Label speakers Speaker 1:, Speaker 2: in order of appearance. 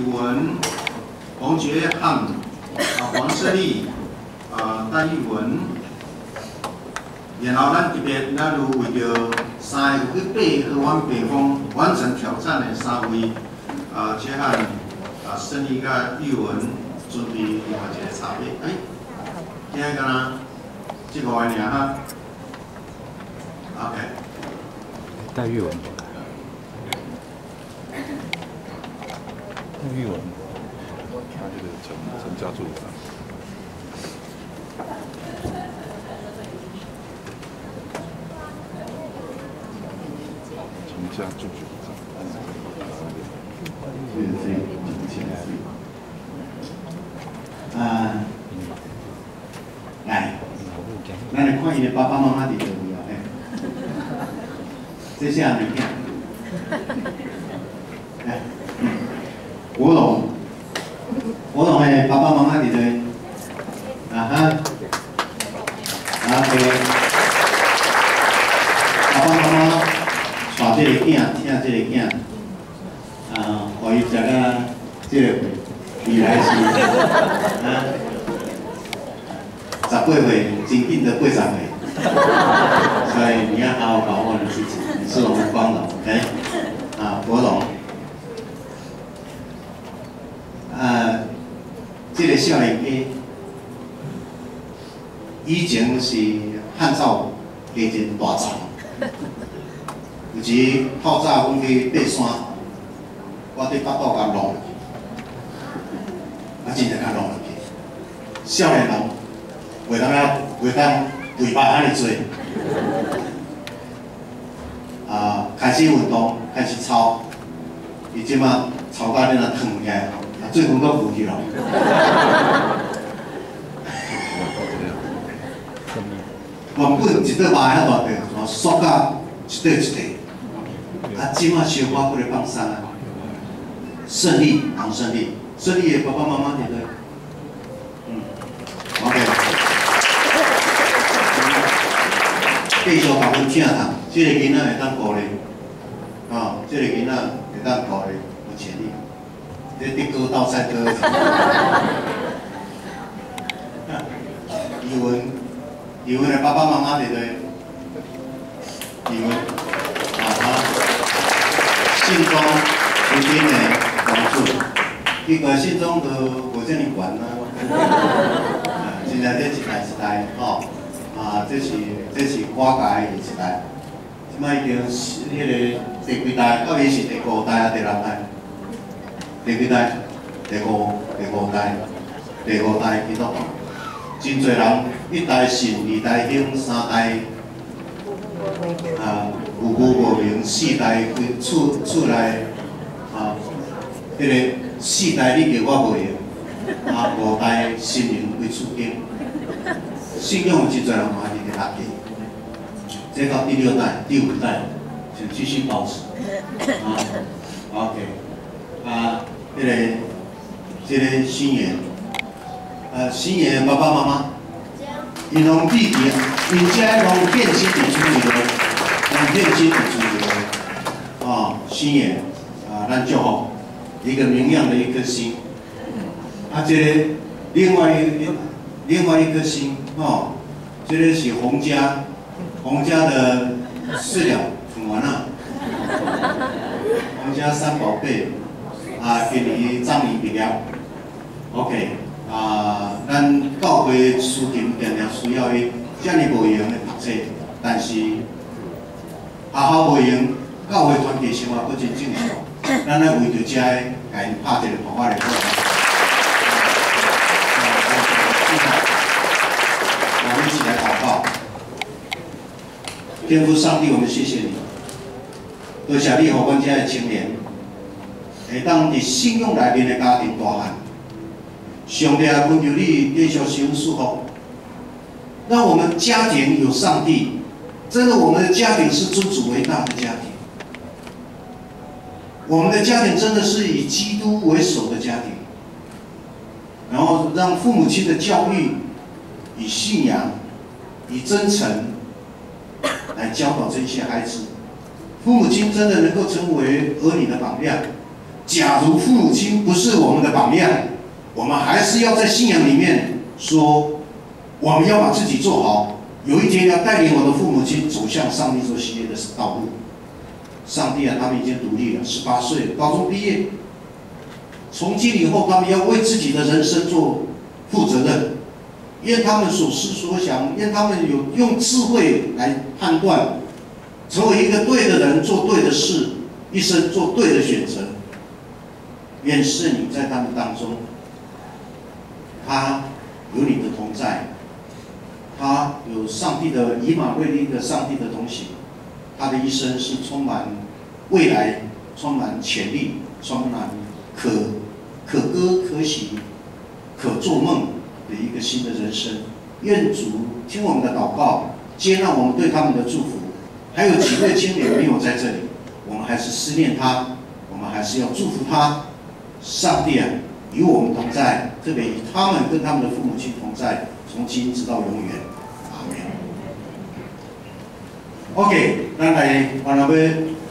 Speaker 1: 文、洪杰汉、黄世立、戴玉文，然后咱特别咱有为着3个去8个阮北方完成挑战的3位，杰汉、胜利甲玉文准备另外一个差别。今日敢若这5个尔哈 ，OK。
Speaker 2: 戴玉文。 玉文，
Speaker 3: 他这个陈家柱，陈家柱局长，
Speaker 1: 来，咱来看伊的爸爸妈妈伫倒位啊？这下你看，来。 国龙的爸爸妈妈伫咧，爸爸妈妈带这个囝，请这个囝，互伊食到这个未来是18岁，真紧就80岁，所以你要好好把握你自己，你是我们光荣，OK？国龙。 这个少年家以前是汉草家真大藏，有时透早阮去爬山，我伫北岛甲弄落去，真正甲弄落去。少年人袂当肥肉安尼做，开始运动，开始操，伊即马操到你若烫起来。 最近都浮起了。原本一块肉遐大块，缩到一块一块。即马小可过来放松啊。胜利，王胜利，胜利的爸爸妈妈伫咧。OK。继续甲阮听谈，这个囡仔会当鼓励，这个囡仔会当鼓励，有潜力。 这啲歌斗赛歌，语文的爸爸妈妈对不对？语文，信中有点的帮助，结果信中都无这么悬啦。现在这一代这是跨界的一代，即摆已经是迄个第几代？到底是第5代啊，第6代？ 第几代？第五代基督徒，真侪人1代信，2代兴，3代有无明，4代规厝内迄个4代你叫我袂用，5代信仰规厝经，信仰有真侪人嘛是伫学习，这到第6代、第5代就继续保持，OK，这个新源，新源爸爸妈妈，因拢弟弟，因家拢变心的出去了，拢变心的出去了，新源，咱祝福一个明亮的一颗心，这个另外一颗心，这个是洪家的饲料很完了，洪家3宝贝。 今年昨年毕业 ，OK，咱教会事情定定需要伊遮尔无用的读册，但是学校无用，教会团体生活佫真正常，咱要为着遮个，甲因拍一个头发的鼓。我们一起来祷告，天父上帝，我们谢谢你，多谢你，互阮遮个青年。 会当伫信仰内面的家庭大汉，上帝啊，恳求你继续施恩祝福，让我们家庭有上帝。真的，我们的家庭是尊主为大的家庭，我们的家庭真的是以基督为首的家庭。然后让父母亲的教育以信仰、以真诚来教导这些孩子。父母亲真的能够成为儿女的榜样。 假如父母亲不是我们的榜样，我们还是要在信仰里面说，我们要把自己做好，有一天要带领我的父母亲走向上帝所喜悦的道路。上帝啊，他们已经独立了，18岁高中毕业，从今以后他们要为自己的人生做负责任，愿他们所思所想，愿他们有用智慧来判断，成为一个对的人，做对的事，一生做对的选择。愿圣灵在他们当中，他有你的同在，他有上帝的以马内利的上帝的同行，他的一生是充满未来、充满潜力、充满可歌可喜、可做梦的一个新的人生。愿主听我们的祷告，接纳我们对他们的祝福。还有几位青年没有在这里，我们还是思念他，我们还是要祝福他。上帝啊，与我们同在，特别与他们跟他们的父母亲同在，从今直到永远。阿门。OK， 咱来，我那边。